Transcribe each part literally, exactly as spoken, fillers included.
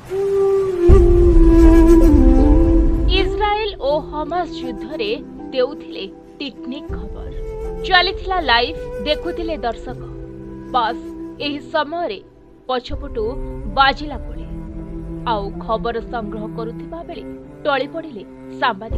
इस्राएल और हमास युद्ध रे देउथिले टेक्निक खबर चलीथिला लाइव देखुथिले दर्शक बस एही समय रे पछपटू बाजिला गोली आउ खबर संग्रह करुथिबा बेले टळी पड़िले सांबादिक।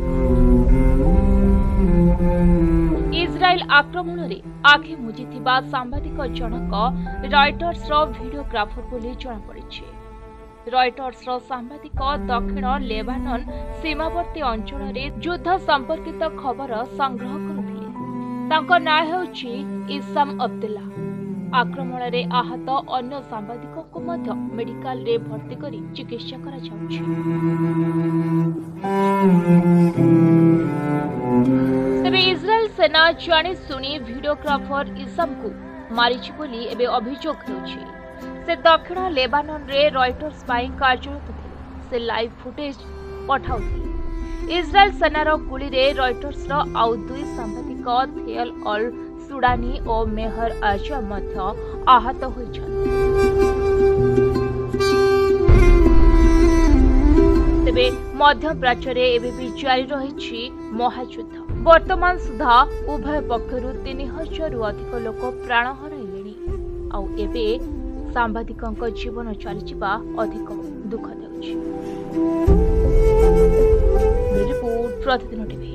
इस्राएल आक्रमण रे आखि मुजिथिबा सांबादिक जनक रॉयटर्स रो वीडियोग्राफर बोली जणा पड़िछे। रॉयटर्स रो सांबादिक दक्षिण लेबानन सीमावर्ती अंचल रे युद्ध संपर्कित खबर संग्रह करुथिले। तांको नाम हेउछि इसाम अब्दुल्ला। आक्रमण रे आहत अन्य सांबादिक को मध्य मेडिकल रे भर्ती करी चिकित्सा करा जाउछि। तबे इस्राएल सेना जाने सुनी वीडियोग्राफर इसाम को मारिछि बोली एबे अभियोग हेउछि। से दक्षिण लेबानन रे रॉयटर्स पाई कार्यरत थिले। से लाइव फुटेज पठाउथिले। इस्राएल सेनार गुली रे रॉयटर्स रो आउ दुई सांबादिक थियल अल सुडानी और मेहर आजा मध्य आहत होइछन। तेबे मध्य प्राच्ୟରେ एबे भी जारी रहिछि महायुद्ध। वर्तमान सुधा उभय पक्षरु तीन हजार रु अधिक लोक प्राण हराइलेनि आउ एबे सांबादिकଙ୍କ जीवन चलिचिबा अधिक दुख देउछि। Report Pratidin TV.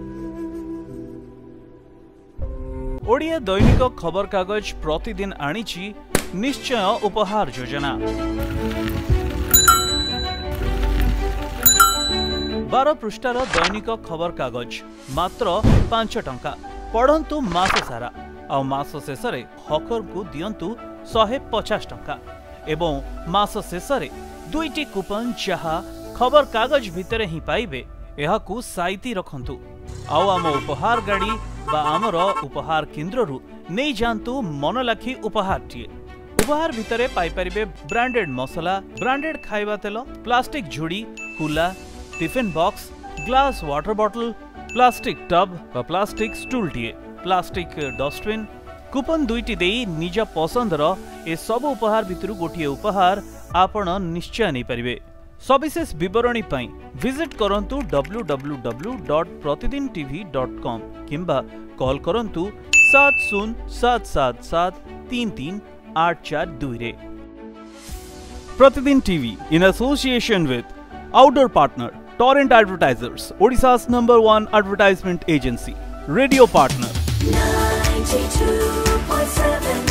ओडिया दैनिक खबर कागज प्रतिदिन आनिछि निश्चय उपहार योजना। बारह पृष्ठार दैनिक खबर कागज मात्र पांच टंका पढ़ंतु मास सारा आ मास शेष हकर को दियंतु शहे पचास टंका एवं मास शेष दुईटी कूपन जहा खबर कागज भितर ही पाइबे एहाकू साइती रखंतु। आउ आम उपहार गाड़ी बा आमर उपहार केन्द्र रु नहीं जानतु मन लाखी उपहार टीए। उपहार भितरे पाई परिबे ब्रांडेड मसला, ब्रांडेड खाइबा तेल, प्लास्टिक झुड़ी, कुला, tiffin box, glass water bottle, plastic tub बा प्लास्टिक स्टूल टीए, प्लास्टिक डस्टबिन। कूपन दुईटी देई निज पसंदर ए सब उपहार भितरु गोटिए उपहार आपण निश्चय नहीं परिबे। सविशेष विवरणी पाई विजिट करंतु W W W dot Pratidin TV dot com किंबा कॉल करंतु सात शून्य सात सात सात तीन तीन आठ चार दुई रे। Pratidin TV in association with outdoor partner Torrent advertisers, Odisha's number one advertisement agency, radio partner ninety-two point seven